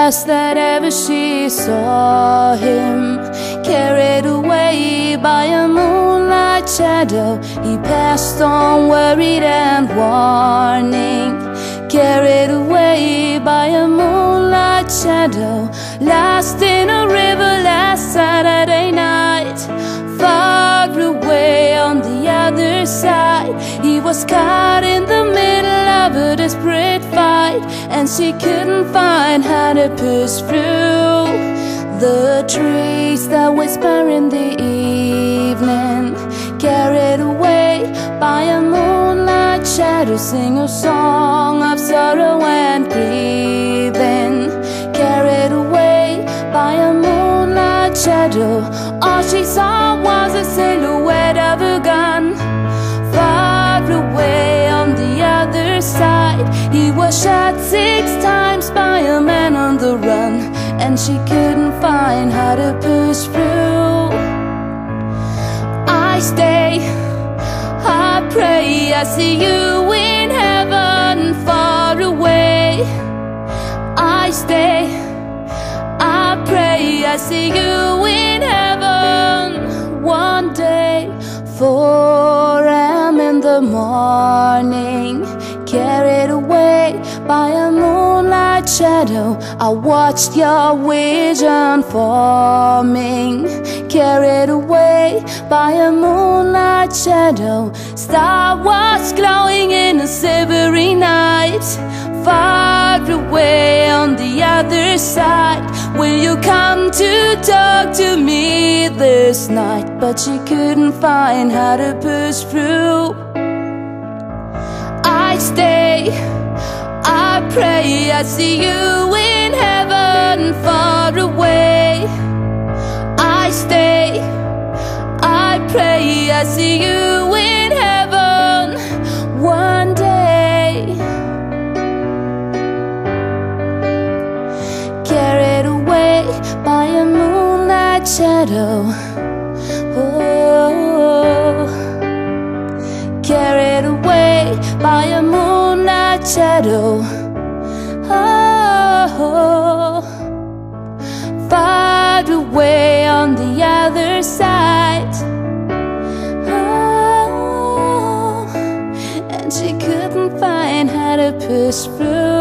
last that ever she saw him, carried away by a moonlight shadow, he passed on worried and warning. Carried away by a moonlight shadow, lost in a river last Saturday night. Far away on the other side, he was caught in the middle of a desperate fight, and she couldn't find how to push through the trees that whisper in the evening. Carried away by a moonlight shadow, sing a song of sorrow and grieving. Carried away by a moonlight shadow, all she saw was a silhouette of a gun. Far away on the other side, he was shot 6 times by a man on the run, and she couldn't find how to push through. I stay, I pray, I see you in heaven far away. I stay, I pray, I see you in heaven one day. 4 a.m. in the morning, carried away by a moonlight shadow, I watched your vision forming. Carried away by a moonlight shadow, star was glowing in a silvery night. Far away on the other side, will you come to talk to me this night? But she couldn't find how to push through. I stay, I pray, I see you in heaven far away. I stay, I pray, I see you in heaven one day. Carried away by a moonlight shadow, oh, carried away by a moonlight shadow, oh, far away on the other side, oh, and she couldn't find how to push through.